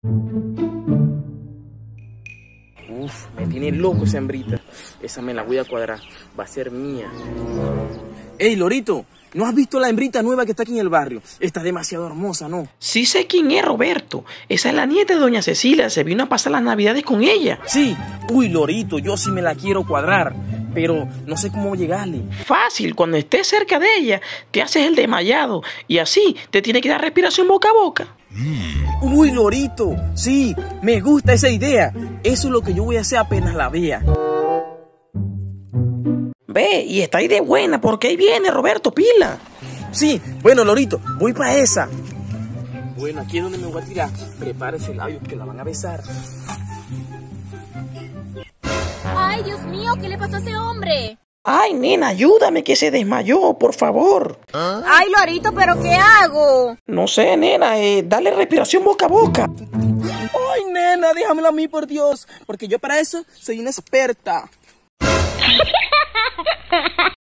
Uf, me tiene loco esa hembrita. Esa me la voy a cuadrar. Va a ser mía. Ey, Lorito, ¿no has visto la hembrita nueva que está aquí en el barrio? Está demasiado hermosa, ¿no? Sí sé quién es, Roberto. Esa es la nieta de doña Cecilia. Se vino a pasar las navidades con ella. Sí. Uy, Lorito, yo sí me la quiero cuadrar, pero no sé cómo llegarle. Fácil, cuando estés cerca de ella, te haces el desmayado y así te tiene que dar respiración boca a boca. Uy, Lorito, sí, me gusta esa idea. Eso es lo que yo voy a hacer apenas la vea. Ve, y está ahí de buena, porque ahí viene, Roberto, pila. Sí, bueno, Lorito, voy para esa. Bueno, aquí es donde me voy a tirar. Prepárese, labios, que la van a besar. ¡Ay, Dios mío! ¿Qué le pasó a ese hombre? Ay, nena, ayúdame, que se desmayó, por favor. ¡Ay, Lorito, pero qué hago! No sé, nena, dale respiración boca a boca. Ay, nena, déjamelo a mí, por Dios, porque yo para eso soy una experta.